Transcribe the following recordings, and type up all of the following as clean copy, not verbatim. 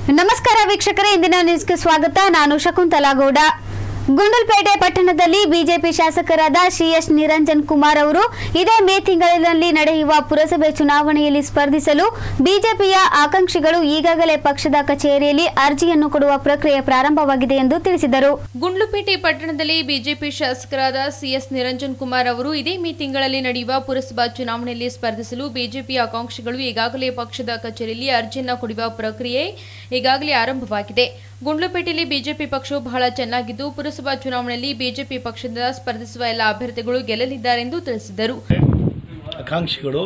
ನಮಸ್ಕಾರ ವೀಕ್ಷಕರೇ, ಇಂದಿನ ನ್ಯೂಸ್ಗೆ ಸ್ವಾಗತ. ನಾನು ಶಕುಂತಲಾ ಗೌಡ. ಗುಂಡ್ಲುಪೇಟೆ ಪಟ್ಟಣದಲ್ಲಿ ಬಿಜೆಪಿ ಶಾಸಕರಾದ ಸಿ.ಎಸ್. ನಿರಂಜನ್ ಕುಮಾರ್ ಅವರು ಇದೇ ಮೇ ತಿಂಗಳಿನಲ್ಲಿ ನಡೆಯುವ ಪುರಸಭೆ ಚುನಾವಣೆಯಲ್ಲಿ ಸ್ಪರ್ಧಿಸಲು ಬಿಜೆಪಿಯ ಆಕಾಂಕ್ಷಿಗಳು ಈಗಾಗಲೇ ಪಕ್ಷದ ಕಚೇರಿಯಲ್ಲಿ ಅರ್ಜಿಯನ್ನು ಕೊಡುವ ಪ್ರಕ್ರಿಯೆ ಪ್ರಾರಂಭವಾಗಿದೆ ಎಂದು ತಿಳಿಸಿದರು. ಗುಂಡ್ಲುಪೇಟೆ ಪಟ್ಟಣದಲ್ಲಿ ಬಿಜೆಪಿ ಶಾಸಕರಾದ ಸಿ.ಎಸ್. ನಿರಂಜನ್ ಕುಮಾರ್ ಅವರು ಇದೇ ಮೇ ತಿಂಗಳಲ್ಲಿ ನಡೆಯುವ ಪುರಸಭಾ ಚುನಾವಣೆಯಲ್ಲಿ ಸ್ಪರ್ಧಿಸಲು ಬಿಜೆಪಿ ಆಕಾಂಕ್ಷಿಗಳು ಈಗಾಗಲೇ ಪಕ್ಷದ ಕಚೇರಿಯಲ್ಲಿ ಅರ್ಜಿಯನ್ನು ಕೊಡುವ ಪ್ರಕ್ರಿಯೆ ಈಗಾಗಲೇ ಆರಂಭವಾಗಿದೆ. ಗುಂಡ್ಲುಪೇಟೆಯಲ್ಲಿ ಬಿಜೆಪಿ ಪಕ್ಷವು ಬಹಳ ಚೆನ್ನಾಗಿದ್ದು ಪುರಸಭಾ ಚುನಾವಣೆಯಲ್ಲಿ ಬಿಜೆಪಿ ಪಕ್ಷದಿಂದ ಸ್ಪರ್ಧಿಸುವ ಎಲ್ಲ ಅಭ್ಯರ್ಥಿಗಳು ಗೆಲ್ಲಲಿದ್ದಾರೆ ಎಂದು ತಿಳಿಸಿದರು. ಆಕಾಂಕ್ಷಿಗಳು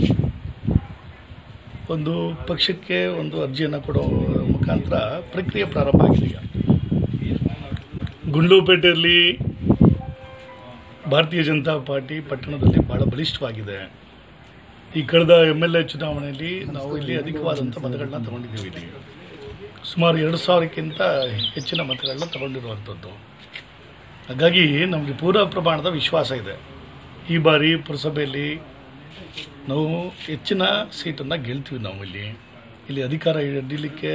ಒಂದು ಪಕ್ಷಕ್ಕೆ ಒಂದು ಅರ್ಜಿಯನ್ನು ಕೊಡೋ ಮುಖಾಂತರ ಪ್ರಕ್ರಿಯೆ ಪ್ರಾರಂಭ ಆಗಿದೆ. ಗುಂಡ್ಲುಪೇಟೆಯಲ್ಲಿ ಭಾರತೀಯ ಜನತಾ ಪಾರ್ಟಿ ಪಟ್ಟಣದಲ್ಲಿ ಬಹಳ ಬಲಿಷ್ಠವಾಗಿದೆ. ಈ ಕಳೆದ MLA ಚುನಾವಣೆಯಲ್ಲಿ ನಾವು ಇಲ್ಲಿ ಅಧಿಕವಾದಂಥ ಮತಗಳನ್ನ ತಗೊಂಡಿದ್ದೀವಿ. ಇಲ್ಲಿ ಸುಮಾರು 2000ಕ್ಕಿಂತ ಹೆಚ್ಚಿನ ಮತಗಳನ್ನ ತಗೊಂಡಿರುವಂಥದ್ದು. ಹಾಗಾಗಿ ನಮಗೆ ಪೂರ್ಣ ಪ್ರಮಾಣದ ವಿಶ್ವಾಸ ಇದೆ. ಈ ಬಾರಿ ಪುರಸಭೆಯಲ್ಲಿ ನಾವು ಹೆಚ್ಚಿನ ಸೀಟನ್ನು ಗೆಲ್ತೀವಿ. ನಾವು ಇಲ್ಲಿ ಅಧಿಕಾರ ಹಿಡಿಯಲಿಕ್ಕೆ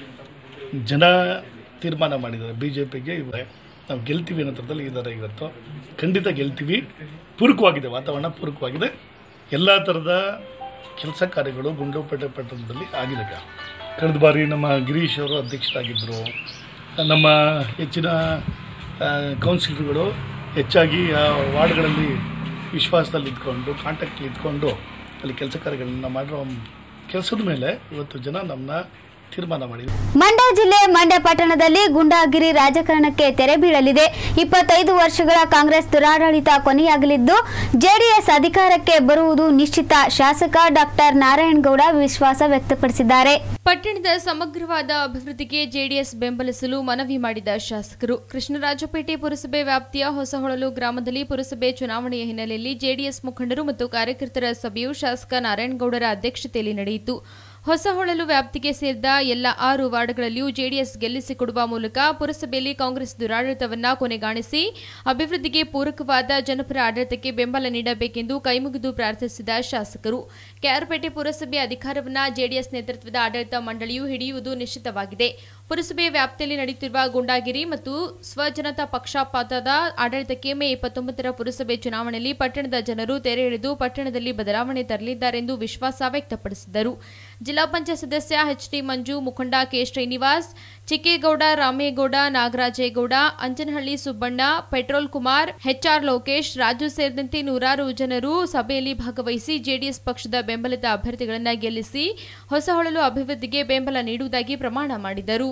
ಜನ ತೀರ್ಮಾನ ಮಾಡಿದ್ದಾರೆ. BJPಗೆ ನಾವು ಗೆಲ್ತೀವಿ ಅನ್ನೋ ಥರದಲ್ಲಿ ಇದ್ದಾರೆ. ಇವತ್ತು ಖಂಡಿತ ಗೆಲ್ತೀವಿ. ಪೂರಕವಾಗಿದೆ, ವಾತಾವರಣ ಪೂರಕವಾಗಿದೆ. ಎಲ್ಲ ಥರದ ಕೆಲಸ ಕಾರ್ಯಗಳು ಗುಂಡ್ಲುಪೇಟೆ ಪಟ್ಟಣದಲ್ಲಿ ಆಗಿದೆ. ಕಳೆದ ಬಾರಿ ನಮ್ಮ ಗಿರೀಶ್ ಅವರು ಅಧ್ಯಕ್ಷರಾಗಿದ್ದರು. ನಮ್ಮ ಹೆಚ್ಚಿನ ಕೌನ್ಸಿಲರ್ಗಳು ಹೆಚ್ಚಾಗಿ ಆ ವಾರ್ಡ್ಗಳಲ್ಲಿ ವಿಶ್ವಾಸದಲ್ಲಿ ಇದ್ಕೊಂಡು ಕಾಂಟ್ಯಾಕ್ಟ್ ಇದ್ಕೊಂಡು ಅಲ್ಲಿ ಕೆಲಸ ಕಾರ್ಯಗಳನ್ನು ಮಾಡಿರೋ ಕೆಲಸದ ಮೇಲೆ ಇವತ್ತು ಜನ ನಮ್ಮನ್ನ ತೀರ್ಮಾನ ಮಾಡಿದೆ. ಮಂಡ್ಯ ಜಿಲ್ಲೆ ಮಂಡ್ಯ ಪಟ್ಟಣದಲ್ಲಿ ಗೂಂಡಾಗಿರಿ ರಾಜಕಾರಣಕ್ಕೆ ತೆರೆ ಬೀಳಲಿದೆ. 25 ವರ್ಷಗಳ ಕಾಂಗ್ರೆಸ್ ದುರಾಡಳಿತ ಕೊನೆಯಾಗಲಿದ್ದು ಜೆಡಿಎಸ್ ಅಧಿಕಾರಕ್ಕೆ ಬರುವುದು ನಿಶ್ಚಿತ. ಶಾಸಕ ಡಾಕ್ಟರ್ ನಾರಾಯಣಗೌಡ ವಿಶ್ವಾಸ ವ್ಯಕ್ತಪಡಿಸಿದ್ದಾರೆ. ಪಟ್ಟಣದ ಸಮಗ್ರವಾದ ಅಭಿವೃದ್ಧಿಗೆ ಜೆಡಿಎಸ್ ಬೆಂಬಲಿಸಲು ಮನವಿ ಮಾಡಿದ ಶಾಸಕರು ಕೃಷ್ಣರಾಜಪೇಟೆ ಪುರಸಭೆ ವ್ಯಾಪ್ತಿಯ ಹೊಸಹೊಳಲು ಗ್ರಾಮದಲ್ಲಿ ಪುರಸಭೆ ಚುನಾವಣೆಯ ಹಿನ್ನೆಲೆಯಲ್ಲಿ ಜೆಡಿಎಸ್ ಮುಖಂಡರು ಮತ್ತು ಕಾರ್ಯಕರ್ತರ ಸಭೆಯು ಶಾಸಕ ನಾರಾಯಣಗೌಡರ ಅಧ್ಯಕ್ಷತೆಯಲ್ಲಿ ನಡೆಯಿತು. ಹೊಸಹೊಳಲು ವ್ಯಾಪ್ತಿಗೆ ಸೇರಿದ ಎಲ್ಲ 6 ವಾರ್ಡ್ಗಳಲ್ಲಿಯೂ ಜೆಡಿಎಸ್ ಗೆಲ್ಲಿಸಿಕೊಡುವ ಮೂಲಕ ಪುರಸಭೆಯಲ್ಲಿ ಕಾಂಗ್ರೆಸ್ ದುರಾಡಳಿತವನ್ನು ಕೊನೆಗಾಣಿಸಿ ಅಭಿವೃದ್ಧಿಗೆ ಪೂರಕವಾದ ಜನಪರ ಆಡಳಿತಕ್ಕೆ ಬೆಂಬಲ ನೀಡಬೇಕೆಂದು ಕೈಮುಗಿದು ಪ್ರಾರ್ಥಿಸಿದ ಶಾಸಕರು ಕೆಆರ್ಪೇಟೆ ಪುರಸಭೆ ಅಧಿಕಾರವನ್ನು ಜೆಡಿಎಸ್ ನೇತೃತ್ವದ ಆಡಳಿತ ಮಂಡಳಿಯು ಹಿಡಿಯುವುದು ನಿಶ್ಚಿತವಾಗಿದೆ. ಪುರಸಭೆ ವ್ಯಾಪ್ತಿಯಲ್ಲಿ ನಡೆಯುತ್ತಿರುವ ಗೂಂಡಾಗಿರಿ ಮತ್ತು ಸ್ವಜನತಾ ಪಕ್ಷಪಾತದ ಆಡಳಿತಕ್ಕೆ ಮೇ 29ರ ಪುರಸಭೆ ಚುನಾವಣೆಯಲ್ಲಿ ಪಟ್ಟಣದ ಜನರು ತೆರೆ ಎಳೆದು ಪಟ್ಟಣದಲ್ಲಿ ಬದಲಾವಣೆ ತರಲಿದ್ದಾರೆಂದು ವಿಶ್ವಾಸ ವ್ಯಕ್ತಪಡಿಸಿದರು. ಜಿಲ್ಲಾ ಪಂಚಾಯತ್ ಸದಸ್ಯ ಎಚ್.ಟಿ. ಮಂಜು, ಮುಖಂಡ K. Srinivas, Chikkegowda, Ramegowda, Nagarajegowda, Anjanahalli Subbanna, petrol Kumar, H R. Lokesh, Raju ಸೇರಿದಂತೆ ನೂರಾರು ಜನರು ಸಭೆಯಲ್ಲಿ ಭಾಗವಹಿಸಿ ಜೆಡಿಎಸ್ ಪಕ್ಷದ ಬೆಂಬಲಿತ ಅಭ್ಯರ್ಥಿಗಳನ್ನು ಗೆಲ್ಲಿಸಿ ಹೊಸಹೊಳಲು ಅಭಿವೃದ್ಧಿಗೆ ಬೆಂಬಲ ನೀಡುವುದಾಗಿ ಪ್ರಮಾಣ ಮಾಡಿದರು.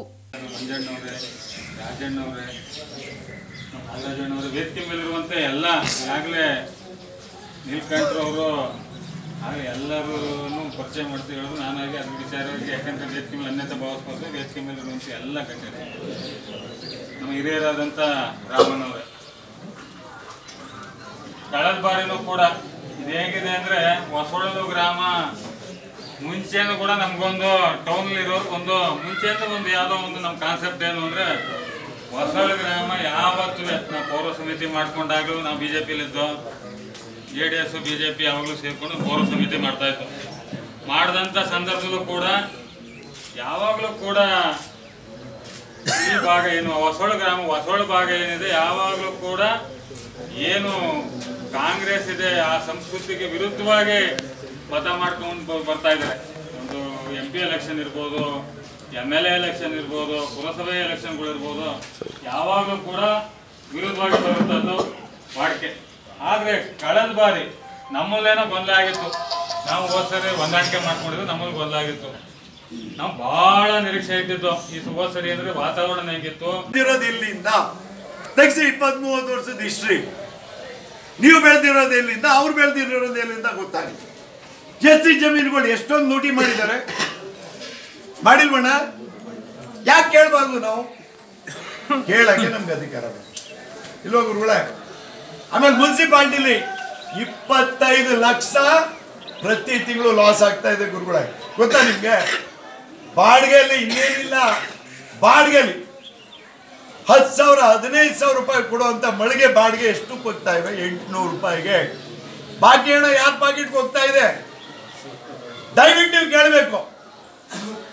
ಎಲ್ಲರೂ ಪರಿಚಯ ಮಾಡ್ತೀವಿ ಹೇಳೋದು ನಾನಾಗಿ ಅದ್ರ ವಿಚಾರವಾಗಿ, ಯಾಕಂದರೆ ವೇದಿಕೆ ಮೇಲೆ ಅನ್ಯತೆ ಭಾವಿಸ್ಬೋದು. ವೇದಿಕೆ ಮೇಲೆ ಇರುವಂಥ ಎಲ್ಲ ಗಣ್ಯರು ನಮ್ಮ ಹಿರಿಯರಾದಂಥ ರಾಮಣ್ಣವರೇ, ಕಳೆದ ಬಾರಿನೂ ಕೂಡ ಇದು ಹೇಗಿದೆ ಅಂದರೆ ಹೊಸಹೊಳಲು ಗ್ರಾಮ ಮುಂಚೆನೂ ಕೂಡ ನಮಗೊಂದು ಟೌನಲ್ಲಿರೋರು ಒಂದು ಮುಂಚೆಯಿಂದ ಒಂದು ಯಾವುದೋ ಒಂದು ನಮ್ಮ ಕಾನ್ಸೆಪ್ಟ್ ಏನು ಅಂದರೆ ಹೊಸಹೊಳಲು ಗ್ರಾಮ ಯಾವತ್ತೂ ನಾವು ಪೌರ ಸಮಿತಿ ಮಾಡ್ಕೊಂಡಾಗಲೂ ನಾವು BJPಯಲ್ಲಿದ್ದೋ, JDS BJP ಯಾವಾಗಲೂ ಸೇರಿಕೊಂಡು ಪೌರ ಸಮಿತಿ ಮಾಡ್ತಾಯಿತ್ತು. ಮಾಡಿದಂಥ ಸಂದರ್ಭದಲ್ಲೂ ಕೂಡ ಯಾವಾಗಲೂ ಕೂಡ ಈ ಭಾಗ ಏನು ಹೊಸಹೊಳ ಭಾಗ ಏನಿದೆ ಯಾವಾಗಲೂ ಕೂಡ ಏನು ಕಾಂಗ್ರೆಸ್ ಇದೆ ಆ ಸಂಸ್ಕೃತಿಗೆ ವಿರುದ್ಧವಾಗಿ ಮತ ಮಾಡ್ಕೊಂಡು ಬರ್ತಾ ಇದ್ದಾರೆ. ಒಂದು MP ಎಲೆಕ್ಷನ್ ಇರ್ಬೋದು, MLA ಎಲೆಕ್ಷನ್ ಇರ್ಬೋದು, ಪುರಸಭೆ ಎಲೆಕ್ಷನ್ಗಳಿರ್ಬೋದು, ಯಾವಾಗಲೂ ಕೂಡ ವಿರುದ್ಧವಾಗಿ ಬರುತ್ತದ್ದು ವಾಡಿಕೆ. ಆದರೆ ಕಳೆದ ಬಾರಿ ನಮ್ಮಲ್ಲೇನೋ ಗೊಂದಲ ಆಗಿತ್ತು. ನಾವು ಹೋದ್ಸರಿ ಹೊಂದಾಣಿಕೆ ಮಾಡ್ಕೊಂಡಿದ್ದು ನಮ್ಮಲ್ಲಿ ಗೊಂದಲ ಆಗಿತ್ತು. ನಾವು ಬಹಳ ನಿರೀಕ್ಷೆ ಇಟ್ಟಿದ್ದು ಈ ಹೋದ್ಸರಿ ಅಂದ್ರೆ ವಾತಾವರಣ ಹೇಗಿತ್ತು. ಇಲ್ಲಿಂದ ತೆಗ್ಸಿ 20-30 ವರ್ಷದ ಹಿಸ್ಟ್ರಿ. ನೀವು ಬೆಳೆದಿರೋದು ಎಲ್ಲಿಂದ, ಅವ್ರು ಬೆಳೆದಿರೋದು ಎಲ್ಲಿಂದ ಗೊತ್ತಾಗಿದೆ. ಎಸ್ಟಿ ಜಮೀನುಗಳು ಎಷ್ಟೊಂದು ಲೂಟಿ ಮಾಡಿದ್ದಾರೆ, ಮಾಡಿಲ್ವಣ್ಣ? ಯಾಕೆ ಕೇಳಬಾರ್ದು? ನಾವು ಕೇಳಕ್ಕೆ ನಮ್ಗೆ ಅಧಿಕಾರ ಇಲ್ವ ಗುರುಗಳ? ಆಮೇಲೆ ಮುನ್ಸಿಪಾಲ್ಟಿಲಿ 25 ಲಕ್ಷ ಪ್ರತಿ ತಿಂಗಳು ಲಾಸ್ ಆಗ್ತಾ ಇದೆ ಗುರುಗಳ, ಗೊತ್ತಾ ನಿಮ್ಗೆ? ಬಾಡಿಗೆಯಲ್ಲಿ ಇನ್ನೇನಿಲ್ಲ, ಬಾಡಿಗೆಯಲ್ಲಿ 10,000 15,000 ರೂಪಾಯಿ ಕೊಡುವಂತ ಮಳಿಗೆ ಬಾಡಿಗೆ ಎಷ್ಟು ಹೋಗ್ತಾ ಇವೆ? 800 ರೂಪಾಯಿಗೆ. ಬಾಕಿ ಹಣ ಯಾರ ಪಾಕೆಟ್ಗೆ ಹೋಗ್ತಾ ಇದೆ? ದಯವಿಟ್ಟು ನೀವು ಕೇಳಬೇಕು.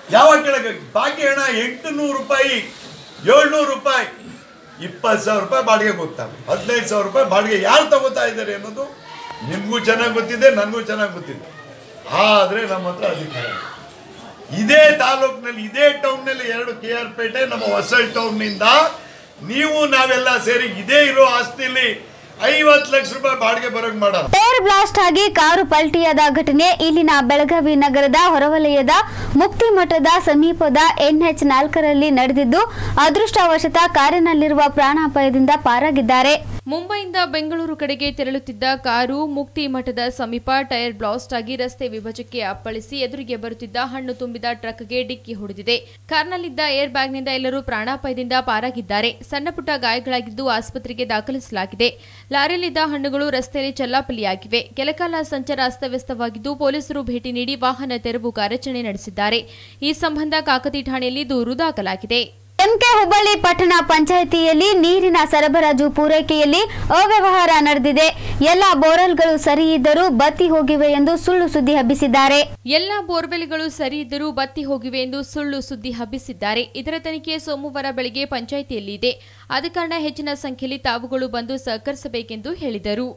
ಯಾವಾಗ ಕೆಳಗೆ ಬಾಕಿ ಹಣ 800 ರೂಪಾಯಿ 700 ರೂಪಾಯಿ 20,000 ರೂಪಾಯಿ ಬಾಡಿಗೆ ಗೊತ್ತಾಗ 15,000 ರೂಪಾಯಿ ಬಾಡಿಗೆ ಯಾರು ತಗೋತಾ ಇದ್ದಾರೆ ಅನ್ನೋದು ನಿಮಗೂ ಚೆನ್ನಾಗಿ ಗೊತ್ತಿದೆ, ನನಗೂ ಚೆನ್ನಾಗಿ ಗೊತ್ತಿದೆ. ಆದರೆ ನಮ್ಮ ಹತ್ರ ಅಧಿಕಾರ ಇದೇ ತಾಲೂಕಿನಲ್ಲಿ ಇದೇ ಟೌನ್ನಲ್ಲಿ 2 KR ಪೇಟೆ ನಮ್ಮ ಹೊಸಳ್ಳಿ ಟೌನ್ನಿಂದ ನೀವು ನಾವೆಲ್ಲ ಸೇರಿ ಇದೇ ಇರೋ ಆಸ್ತಿಯಲ್ಲಿ 50 ಲಕ್ಷ ರೂಪಾಯಿ ಬಾಡಿಗೆ ಬರೋಂಗ್ ಮಾಡೋಣ. ಏರ್ ಬ್ಲಾಸ್ಟ್ ಆಗಿ ಕಾರು ಪಲ್ಟಿಯಾದ ಘಟನೆ ಇಲ್ಲಿನ ಬೆಳಗಾವಿ ನಗರದ ಹೊರವಲಯದ ಮುಕ್ತಿ ಮಠದ ಸಮೀಪದ NH4ರಲ್ಲಿ ನಡೆದಿದ್ದು, ಅದೃಷ್ಟವಶತ ಕಾರಿನಲ್ಲಿರುವ ಪ್ರಾಣಾಪಾಯದಿಂದ ಪಾರಾಗಿದ್ದಾರೆ. ಮುಂಬೈಯಿಂದ ಬೆಂಗಳೂರು ಕಡೆಗೆ ತೆರಳುತ್ತಿದ್ದ ಕಾರು ಮುಕ್ತಿ ಮಠದ ಸಮೀಪ ಟೈರ್ ಬ್ಲಾಸ್ಟ್ ಆಗಿ ರಸ್ತೆ ವಿಭಜಕ್ಕೆ ಅಪ್ಪಳಿಸಿ ಎದುರಿಗೆ ಬರುತ್ತಿದ್ದ ಹಣ್ಣು ತುಂಬಿದ ಟ್ರಕ್ಗೆ ಡಿಕ್ಕಿ ಹೊಡೆದಿದೆ. ಕಾರ್ನಲ್ಲಿದ್ದ ಏರ್ ಬ್ಯಾಗ್ನಿಂದ ಎಲ್ಲರೂ ಪ್ರಾಣಾಪಾಯದಿಂದ ಪಾರಾಗಿದ್ದಾರೆ. ಸಣ್ಣಪುಟ್ಟ ಗಾಯಗಳಾಗಿದ್ದು ಆಸ್ಪತ್ರೆಗೆ ದಾಖಲಿಸಲಾಗಿದೆ. ಲಾರಿಯಲ್ಲಿದ್ದ ಹಣ್ಣುಗಳು ರಸ್ತೆಯಲ್ಲಿ ಚಲ್ಲಾಪಿಲ್ಲಿಯಾಗಿವೆ. ಕೆಲಕಾಲ ಸಂಚಾರ ಅಸ್ತವ್ಯಸ್ತವಾಗಿದ್ದು ಪೊಲೀಸರು ಭೇಟಿ ನೀಡಿ ವಾಹನ ತೆರವು ಕಾರ್ಯಾಚರಣೆ ನಡೆಸಿದ್ದಾರೆ. ಈ ಸಂಬಂಧ ಕಾಕತಿ ಠಾಣೆಯಲ್ಲಿ ದೂರು ದಾಖಲಾಗಿದೆ. ಎಂಕೆ ಹುಬ್ಬಳ್ಳಿ ಪಟ್ಟಣ ಪಂಚಾಯಿತಿಯಲ್ಲಿ ನೀರಿನ ಸರಬರಾಜು ಪೂರೈಕೆಯಲ್ಲಿ ಅವ್ಯವಹಾರ ನಡೆದಿದೆ. ಎಲ್ಲಾ ಬೋರ್ವೆಲ್ಗಳು ಸರಿ ಇದ್ದರೂ ಬತ್ತಿ ಹೋಗಿವೆ ಎಂದು ಸುಳ್ಳು ಸುದ್ದಿ ಹಬ್ಬಿಸಿದ್ದಾರೆ. ಎಲ್ಲಾ ಬೋರ್ವೆಲ್ಗಳು ಸರಿ ಇದ್ದರೂ ಬತ್ತಿ ಹೋಗಿವೆ ಎಂದು ಸುಳ್ಳು ಸುದ್ದಿ ಹಬ್ಬಿಸಿದ್ದಾರೆ. ಇದರ ತನಿಖೆ ಸೋಮವಾರ ಬೆಳಗ್ಗೆ ಪಂಚಾಯಿತಿಯಲ್ಲಿ ಇದೆ. ಆದ ಕಾರಣ ಹೆಚ್ಚಿನ ಸಂಖ್ಯೆಯಲ್ಲಿ ತಾವುಗಳು ಬಂದು ಸಹಕರಿಸಬೇಕೆಂದು ಹೇಳಿದರು.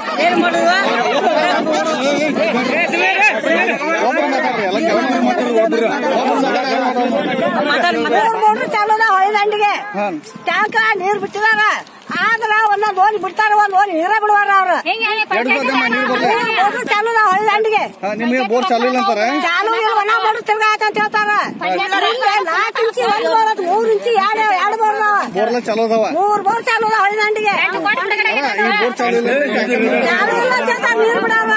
ಹೊಳೆದಂಡಿಗೆ ಟ್ಯಾಂಕ್ ನೀರು ಬಿಟ್ಟಿದಾರ. ಆದ್ರ ಒಂದೊಂದು ಓಣಿ ಬಿಡ್ತಾರ, ಒಂದ್ ಓಣಿ ನೀರ ಬಿಡುವಾರ ಅವ್ರು. ಚಾಲು ಹೊಳೆದಂಡಿಗೆ ಚಾಲು ಇಲ್ಲ, ಬೋರ್ ತಿರ್ಗಾಕ ಅಂತ ಹೇಳ್ತಾರ. 4 ಇಂಚಿ 1 ಬೋರ್ 3 ಇಂಚಿ 2 ಬೋರ್ 3 ಬೋರ್ ಚಾಲು ಹೊಳೆದಂಡಿಗೆ ಚಾಲು ಇಲ್ಲ ಅಂತ ನೀರು ಬಿಡಾರ.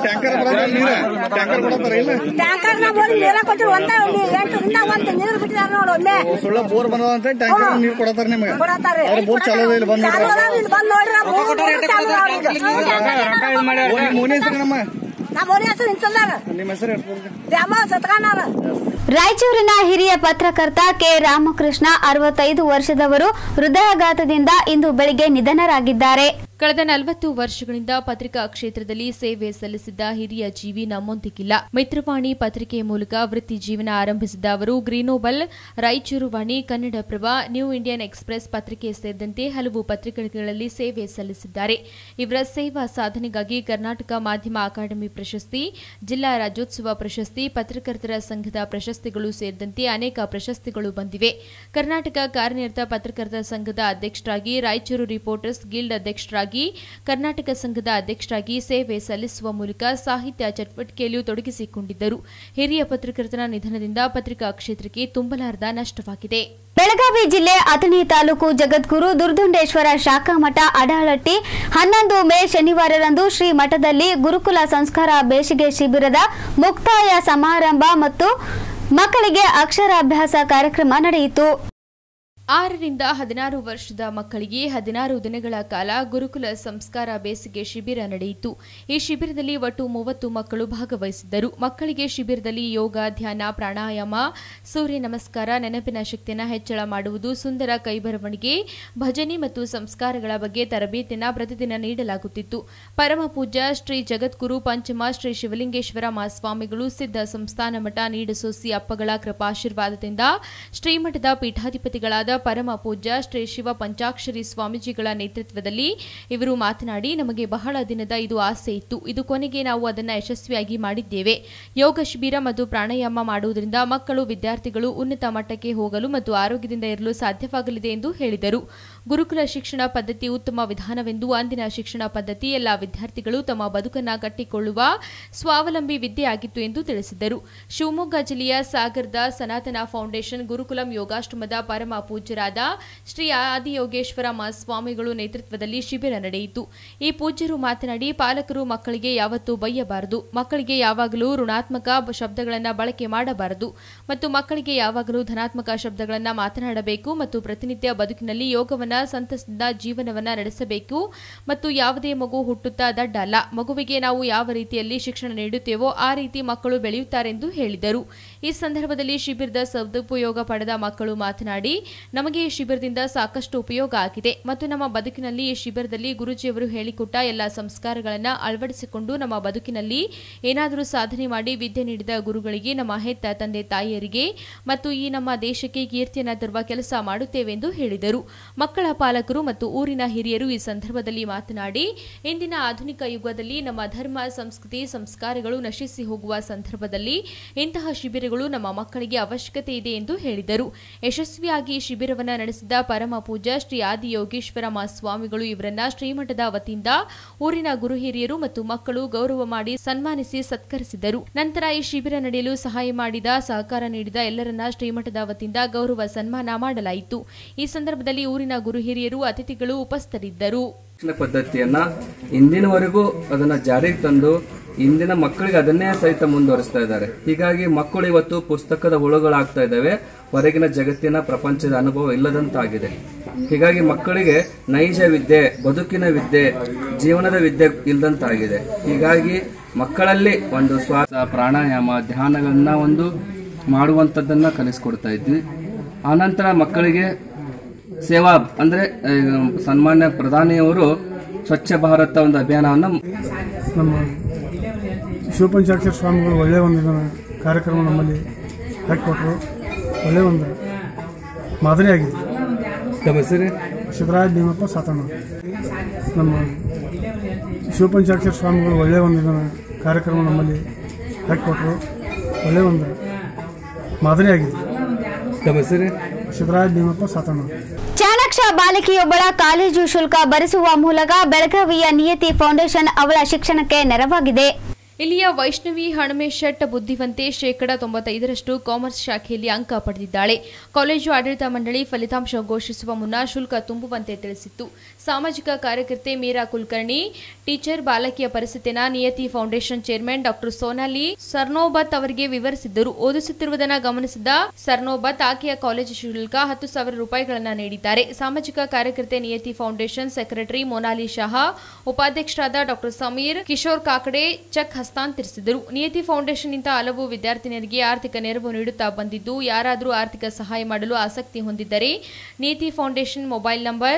ಟ್ಯಾಂಕರ್ ನ ಬೋರ್ ನೀರ ಕೊಟ್ಟಿರು. 8 ರಿಂದ 1 ನೀರು ಬಿಟ್ಟಿದಾರ ನೋಡು. ಒಮ್ಮೆ ಬೋರ್ ಬಂದ ಟ್ಯಾಂಕರ್ ನೀರು ಕೊಡತಾರ ನಿಮಗೆ ಕೊಡತಾರೆ. ಬೋರ್ ಚಾಲು ಇಲ್ಲ, ಬಂದ್ ಬಂದ್ ನೋಡ್ರಿ. ರಾಯಚೂರಿನ ಹಿರಿಯ ಪತ್ರಕರ್ತ ಕೆ ರಾಮಕೃಷ್ಣ 65 ವರ್ಷದವರು ಹೃದಯಾಘಾತದಿಂದ ಇಂದು ಬೆಳಗ್ಗೆ ನಿಧನರಾಗಿದ್ದಾರೆ. ಕಳೆದ 40 ವರ್ಷಗಳಿಂದ ಪತ್ರಿಕಾ ಕ್ಷೇತ್ರದಲ್ಲಿ ಸೇವೆ ಸಲ್ಲಿಸಿದ್ದ ಹಿರಿಯ ಜೀವಿ ನಮ್ಮೊಂದಿಗಿಲ್ಲ. ಮಿತ್ರವಾಣಿ ಪತ್ರಿಕೆಯ ಮೂಲಕ ವೃತ್ತಿ ಜೀವನ ಆರಂಭಿಸಿದ ಅವರು ಗ್ರೀನೋಬಲ್, Raichur Vani, Kannadaprabha, new Indian express ಪತ್ರಿಕೆ ಸೇರಿದಂತೆ ಹಲವು ಪತ್ರಿಕೆಗಳಲ್ಲಿ ಸೇವೆ ಸಲ್ಲಿಸಿದ್ದಾರೆ. ಇವರ ಸೇವಾ ಸಾಧನೆಗಾಗಿ ಕರ್ನಾಟಕ ಮಾಧ್ಯಮ ಅಕಾಡೆಮಿ ಪ್ರಶಸ್ತಿ, ಜಿಲ್ಲಾ ರಾಜ್ಯೋತ್ಸವ ಪ್ರಶಸ್ತಿ, ಪತ್ರಕರ್ತರ ಸಂಘದ ಪ್ರಶಸ್ತಿಗಳು ಸೇರಿದಂತೆ ಅನೇಕ ಪ್ರಶಸ್ತಿಗಳು ಬಂದಿವೆ. ಕರ್ನಾಟಕ ಕಾರ್ಯನಿರತ ಪತ್ರಕರ್ತರ ಸಂಘದ ಅಧ್ಯಕ್ಷರಾಗಿ, ರಾಯಚೂರು ರಿಪೋರ್ಟರ್ಸ್ ಗಿಲ್ಡ್ ಅಧ್ಯಕ್ಷರಾಗಿ, ಕರ್ನಾಟಕ ಸಂಘದ ಅಧ್ಯಕ್ಷರಾಗಿ ಸೇವೆ ಸಲ್ಲಿಸುವ ಮೂಲಕ ಸಾಹಿತ್ಯ ಚಟುವಟಿಕೆಯಲ್ಲೂ ತೊಡಗಿಸಿಕೊಂಡಿದ್ದರು. ಹಿರಿಯ ಪತ್ರಕರ್ತನ ನಿಧನದಿಂದ ಪತ್ರಿಕಾ ಕ್ಷೇತ್ರಕ್ಕೆ ತುಂಬಲಾರದ ನಷ್ಟವಾಗಿದೆ. ಬೆಳಗಾವಿ ಜಿಲ್ಲೆ ಅಥಣಿ ತಾಲೂಕು ಜಗದ್ಗುರು ದುರ್ದುಂಡೇಶ್ವರ ಶಾಖಾ ಮಠ ಅಡಹಳಟ್ಟಿ 11 ಮೇ ಶನಿವಾರರಂದು ಶ್ರೀ ಮಠದಲ್ಲಿ ಗುರುಕುಲ ಸಂಸ್ಕಾರ ಬೇಸಿಗೆ ಶಿಬಿರದ ಮುಕ್ತಾಯ ಸಮಾರಂಭ ಮತ್ತು ಮಕ್ಕಳಿಗೆ ಅಕ್ಷರಾಭ್ಯಾಸ ಕಾರ್ಯಕ್ರಮ ನಡೆಯಿತು. 6 ರಿಂದ 16 ವರ್ಷದ ಮಕ್ಕಳಿಗೆ 16 ದಿನಗಳ ಕಾಲ ಗುರುಕುಲ ಸಂಸ್ಕಾರ ಬೇಸಿಗೆ ಶಿಬಿರ ನಡೆಯಿತು. ಈ ಶಿಬಿರದಲ್ಲಿ ಒಟ್ಟು 30 ಮಕ್ಕಳು ಭಾಗವಹಿಸಿದ್ದರು. ಮಕ್ಕಳಿಗೆ ಶಿಬಿರದಲ್ಲಿ ಯೋಗ, ಧ್ಯಾನ, ಪ್ರಾಣಾಯಾಮ, ಸೂರ್ಯ ನಮಸ್ಕಾರ, ನೆನಪಿನ ಶಕ್ತಿಯನ್ನು ಹೆಚ್ಚಳ ಮಾಡುವುದು, ಸುಂದರ ಕೈಬರವಣಿಗೆ, ಭಜನೆ ಮತ್ತು ಸಂಸ್ಕಾರಗಳ ಬಗ್ಗೆ ತರಬೇತಿಯನ್ನು ಪ್ರತಿದಿನ ನೀಡಲಾಗುತ್ತಿತ್ತು. ಪರಮ ಪೂಜ್ಯ ಶ್ರೀ ಜಗದ್ಗುರು ಪಂಚಮ ಶ್ರೀ ಶಿವಲಿಂಗೇಶ್ವರ ಮಹಾಸ್ವಾಮಿಗಳು ಸಿದ್ಧ ಸಂಸ್ಥಾನ ಮಠ ನೀಡಸೋಸಿ ಅಪ್ಪಗಳ ಕೃಪಾಶೀರ್ವಾದದಿಂದ ಶ್ರೀಮಠದ ಪೀಠಾಧಿಪತಿಗಳಾದ ಪರಮ ಪೂಜ್ಯ ಶ್ರೀ ಶಿವ ಪಂಚಾಕ್ಷರಿ ಸ್ವಾಮೀಜಿಗಳ ನೇತೃತ್ವದಲ್ಲಿ ಇವರು ಮಾತನಾಡಿ, ನಮಗೆ ಬಹಳ ದಿನದ ಇದು ಆಸೆ ಇತ್ತು. ಇದು ಕೊನೆಗೆ ನಾವು ಅದನ್ನು ಯಶಸ್ವಿಯಾಗಿ ಮಾಡಿದ್ದೇವೆ. ಯೋಗ ಶಿಬಿರ ಮತ್ತು ಪ್ರಾಣಾಯಾಮ ಮಾಡುವುದರಿಂದ ಮಕ್ಕಳು, ವಿದ್ಯಾರ್ಥಿಗಳು ಉನ್ನತ ಮಟ್ಟಕ್ಕೆ ಹೋಗಲು ಮತ್ತು ಆರೋಗ್ಯದಿಂದ ಇರಲು ಸಾಧ್ಯವಾಗಲಿದೆ ಎಂದು ಹೇಳಿದರು. ಗುರುಕುಲ ಶಿಕ್ಷಣ ಪದ್ಧತಿ ಉತ್ತಮ ವಿಧಾನವೆಂದು, ಅಂದಿನ ಶಿಕ್ಷಣ ಪದ್ಧತಿ ಎಲ್ಲ ವಿದ್ಯಾರ್ಥಿಗಳು ತಮ್ಮ ಬದುಕನ್ನು ಕಟ್ಟಿಕೊಳ್ಳುವ ಸ್ವಾವಲಂಬಿ ವಿದ್ಯೆಯಾಗಿತ್ತು ಎಂದು ತಿಳಿಸಿದರು. ಶಿವಮೊಗ್ಗ ಜಿಲ್ಲೆಯ ಸಾಗರದ ಸನಾತನ ಫೌಂಡೇಶನ್ ಗುರುಕುಲಂ ಯೋಗಾಶ್ರಮದ ಪರಮ ಪೂಜ್ಯರಾದ ಶ್ರೀ ಆದಿಯೋಗೇಶ್ವರ ಮಹಾಸ್ವಾಮಿಗಳು ನೇತೃತ್ವದಲ್ಲಿ ಶಿಬಿರ ನಡೆಯಿತು. ಈ ಪೂಜ್ಯರು ಮಾತನಾಡಿ, ಪಾಲಕರು ಮಕ್ಕಳಿಗೆ ಯಾವತ್ತೂ ಬೈಯಬಾರದು, ಮಕ್ಕಳಿಗೆ ಯಾವಾಗಲೂ ಋಣಾತ್ಮಕ ಶಬ್ದಗಳನ್ನು ಬಳಕೆ ಮಾಡಬಾರದು ಮತ್ತು ಮಕ್ಕಳಿಗೆ ಯಾವಾಗಲೂ ಧನಾತ್ಮಕ ಶಬ್ದಗಳನ್ನು ಮಾತನಾಡಬೇಕು ಮತ್ತು ಪ್ರತಿನಿತ್ಯ ಬದುಕಿನಲ್ಲಿ ಯೋಗವನ್ನು ಸಂತಸದಿಂದ ಜೀವನವನ್ನ ನಡೆಸಬೇಕು ಮತ್ತು ಯಾವುದೇ ಮಗು ಹುಟ್ಟುತ್ತಾ ದಡ್ಡ ಅಲ್ಲ. ಮಗುವಿಗೆ ನಾವು ಯಾವ ರೀತಿಯಲ್ಲಿ ಶಿಕ್ಷಣ ನೀಡುತ್ತೇವೋ ಆ ರೀತಿ ಮಕ್ಕಳು ಬೆಳೆಯುತ್ತಾರೆಂದು ಹೇಳಿದರು. ಈ ಸಂದರ್ಭದಲ್ಲಿ ಶಿಬಿರದ ಸದುಪಯೋಗ ಪಡೆದ ಮಕ್ಕಳು ಮಾತನಾಡಿ, ನಮಗೆ ಈ ಶಿಬಿರದಿಂದ ಸಾಕಷ್ಟು ಉಪಯೋಗ ಆಗಿದೆ ಮತ್ತು ನಮ್ಮ ಬದುಕಿನಲ್ಲಿ ಈ ಶಿಬಿರದಲ್ಲಿ ಗುರೂಜಿಯವರು ಹೇಳಿಕೊಟ್ಟ ಎಲ್ಲ ಸಂಸ್ಕಾರಗಳನ್ನು ಅಳವಡಿಸಿಕೊಂಡು ನಮ್ಮ ಬದುಕಿನಲ್ಲಿ ಏನಾದರೂ ಸಾಧನೆ ಮಾಡಿ ವಿದ್ಯೆ ನೀಡಿದ ಗುರುಗಳಿಗೆ, ನಮ್ಮ ಹೆತ್ತ ತಂದೆ ತಾಯಿಯರಿಗೆ ಮತ್ತು ಈ ನಮ್ಮ ದೇಶಕ್ಕೆ ಕೀರ್ತಿಯನ್ನು ತರುವ ಕೆಲಸ ಮಾಡುತ್ತೇವೆ ಎಂದು ಹೇಳಿದರು. ಮಕ್ಕಳ ಪಾಲಕರು ಮತ್ತು ಊರಿನ ಹಿರಿಯರು ಈ ಸಂದರ್ಭದಲ್ಲಿ ಮಾತನಾಡಿ, ಇಂದಿನ ಆಧುನಿಕ ಯುಗದಲ್ಲಿ ನಮ್ಮ ಧರ್ಮ, ಸಂಸ್ಕೃತಿ, ಸಂಸ್ಕಾರಗಳು ನಶಿಸಿ ಹೋಗುವ ಸಂದರ್ಭದಲ್ಲಿ ಇಂತಹ ಶಿಬಿರಗಳು ನಮ್ಮ ಮಕ್ಕಳಿಗೆ ಅವಶ್ಯಕತೆ ಇದೆ ಎಂದು ಹೇಳಿದರು. ಯಶಸ್ವಿಯಾಗಿ ಶಿಬಿರವನ್ನು ನಡೆಸಿದ ಪರಮ ಪೂಜ್ಯ ಶ್ರೀ ಆದಿಯೋಗೀಶ್ವರ ಮಹಾಸ್ವಾಮಿಗಳು ಇವರನ್ನ ಶ್ರೀಮಠದ ವತಿಯಿಂದ ಊರಿನ ಗುರು ಹಿರಿಯರು ಮತ್ತು ಮಕ್ಕಳು ಗೌರವ ಮಾಡಿ ಸನ್ಮಾನಿಸಿ ಸತ್ಕರಿಸಿದರು. ನಂತರ ಈ ಶಿಬಿರ ನಡೆಯಲು ಸಹಾಯ ಮಾಡಿದ, ಸಹಕಾರ ನೀಡಿದ ಎಲ್ಲರನ್ನ ಶ್ರೀಮಠದ ವತಿಯಿಂದ ಗೌರವ ಸನ್ಮಾನ ಮಾಡಲಾಯಿತು. ಈ ಸಂದರ್ಭದಲ್ಲಿ ಊರಿನ ಗುರು ಹಿರಿಯರು, ಅತಿಥಿಗಳು ಉಪಸ್ಥಿತರಿದ್ದರು. ಪದ್ಧತಿಯನ್ನ ಇಂದಿನವರೆಗೂ ಅದನ್ನ ಜಾರಿಗೆ ತಂದು ಇಂದಿನ ಮಕ್ಕಳಿಗೆ ಅದನ್ನೇ ಸಹಿತ ಮುಂದುವರಿಸ್ತಾ ಇದ್ದಾರೆ. ಹೀಗಾಗಿ ಮಕ್ಕಳು ಇವತ್ತು ಪುಸ್ತಕದ ಹುಳುಗಳಾಗ್ತಾ ಇದ್ದಾವೆ, ಹೊರಗಿನ ಜಗತ್ತಿನ ಪ್ರಪಂಚದ ಅನುಭವ ಇಲ್ಲದಂತಾಗಿದೆ. ಹೀಗಾಗಿ ಮಕ್ಕಳಿಗೆ ನೈಜ ವಿದ್ಯೆ, ಬದುಕಿನ ವಿದ್ಯೆ, ಜೀವನದ ವಿದ್ಯೆ ಇಲ್ಲದಂತಾಗಿದೆ. ಹೀಗಾಗಿ ಮಕ್ಕಳಲ್ಲಿ ಒಂದು ಶ್ವಾಸ, ಪ್ರಾಣಾಯಾಮ, ಧ್ಯಾನಗಳನ್ನ ಒಂದು ಮಾಡುವಂಥದ್ದನ್ನ ಕಲಿಸ್ಕೊಡ್ತಾ ಇದ್ವಿ. ಆನಂತರ ಮಕ್ಕಳಿಗೆ ಸೇವಾ ಅಂದ್ರೆ ಸನ್ಮಾನ್ಯ ಪ್ರಧಾನಿಯವರು ಸ್ವಚ್ಛ ಭಾರತ ಒಂದು ಅಭಿಯಾನವನ್ನು ನಮ್ಮ ಶಿವಪಂಚಾಕ್ಷರ ಸ್ವಾಮಿಗಳು ಒಳ್ಳೆಯ ಒಂದು ಕಾರ್ಯಕ್ರಮ ನಮ್ಮಲ್ಲಿ ಹಾಕಿಕೊಟ್ರು. ಒಳ್ಳೆಯ ಒಂದು ಮಾದರಿಯಾಗಿದೆ. ನಮ್ಮ ಹೆಸರು ಸಿದ್ದರಾಯ ಭೀಮಪ್ಪ ಸಾತಣ್ಣ. ನಮ್ಮ ಶಿವಪಂಚಾಕ್ಷರ ಸ್ವಾಮಿಗಳು ಒಳ್ಳೆಯ ಒಂದು ಕಾರ್ಯಕ್ರಮ ನಮ್ಮಲ್ಲಿ ಹಾಕಿಕೊಟ್ರು. ಒಳ್ಳೆಯ ಒಂದು ಮಾದರಿಯಾಗಿದೆ. ನಮ್ಮ ಹೆಸರು ಸಿದ್ದರಾಯ ಭೀಮಪ್ಪ ಸಾತಣ್ಣ. ಚಾಣಾಕ್ಷ ಬಾಲಕಿಯೊಬ್ಬಳ ಕಾಲೇಜು ಶುಲ್ಕ ಭರಿಸುವ ಮೂಲಕ ಬೆಳಗಾವಿಯ ನಿಯತಿ ಫೌಂಡೇಶನ್ ಅವಳ ಶಿಕ್ಷಣಕ್ಕೆ ನೆರವಾಗಿದೆ. ಇಲ್ಲಿಯ ವೈಷ್ಣವಿ ಹಣಮೇಶೆಟ್ ಬುದ್ಧಿವಂತೆ, 95% ಕಾಮರ್ಸ್ ಶಾಖೆಯಲ್ಲಿ ಅಂಕ ಪಡೆದಿದ್ದಾಳೆ. ಕಾಲೇಜು ಆಡಳಿತ ಮಂಡಳಿ ಫಲಿತಾಂಶ ಘೋಷಿಸುವ ಮುನ್ನ ಶುಲ್ಕ ತುಂಬುವಂತೆ ತಿಳಿಸಿತ್ತು. ಸಾಮಾಜಿಕ ಕಾರ್ಯಕರ್ತೆ ಮೀರಾ ಕುಲಕರ್ಣಿ ಟೀಚರ್ ಬಾಲಕಿಯ ಪರಿಸ್ಥಿತಿಯನ್ನು ನಿಯತಿ ಫೌಂಡೇಶನ್ ಚೇರ್ಮನ್ ಡಾ ಸೋನಾಲಿ ಸರ್ನೋಬತ್ ಅವರಿಗೆ ವಿವರಿಸಿದ್ದರು. ಓದಿಸುತ್ತಿರುವುದನ್ನು ಗಮನಿಸಿದ ಸರ್ನೋಬತ್ ಆಕೆಯ ಕಾಲೇಜು ಶುಲ್ಕ 10,000 ರೂಪಾಯಿಗಳನ್ನು ನೀಡಿದ್ದಾರೆ. ಸಾಮಾಜಿಕ ಕಾರ್ಯಕರ್ತೆ ನಿಯತಿ ಫೌಂಡೇಶನ್ ಸೆಕ್ರೆಟರಿ ಮೊನಾಲಿ ಶಹಾ, ಉಪಾಧ್ಯಕ್ಷರಾದ ಡಾ ಸಮೀರ್ ಕಿಶೋರ್ ಕಾಕಡೆ ಚೆಕ್ ಹಸ್ತಾಂತರಿಸಿದರು. ನಿಯತಿ ಫೌಂಡೇಶನ್ನಿಂದ ಹಲವು ವಿದ್ಯಾರ್ಥಿನಿಯರಿಗೆ ಆರ್ಥಿಕ ನೆರವು ನೀಡುತ್ತಾ ಬಂದಿದ್ದು, ಯಾರಾದರೂ ಆರ್ಥಿಕ ಸಹಾಯ ಮಾಡಲು ಆಸಕ್ತಿ ಹೊಂದಿದ್ದರೆ ನೀತಿ ಫೌಂಡೇಶನ್ ಮೊಬೈಲ್ ನಂಬರ್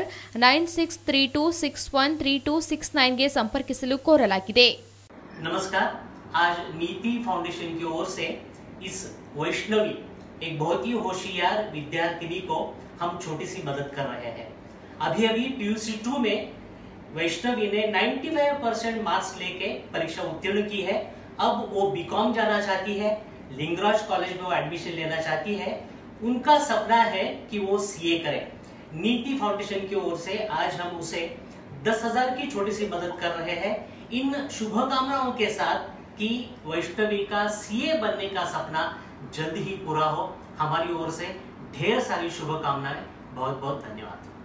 9632613269ಗೆ ಸಂಪರ್ಕಿಸಲು ಕೋರಲಾಗಿದೆ. नमस्कार, आज नीति फाउंडेशन की ओर से इस वैष्णवी एक बहुत ही होशियार विद्यार्थिनी को हम छोटी सी मदद कर रहे हैं। अभी PUC 2 में वैष्णवी ने 95% मार्क्स लेके परीक्षा उत्तीर्ण की है। अब वो बीकॉम जाना चाहती है, लिंगराज कॉलेज में वो एडमिशन लेना चाहती है। उनका सपना है कि वो CA करे। नीति फाउंडेशन की ओर से आज हम उसे 10,000 की छोटी सी मदद कर रहे हैं, इन शुभकामनाओं के साथ कि वैष्णवी का CA बनने का सपना जल्द ही पूरा हो। हमारी ओर से ढेर सारी शुभकामनाएं। बहुत बहुत धन्यवाद।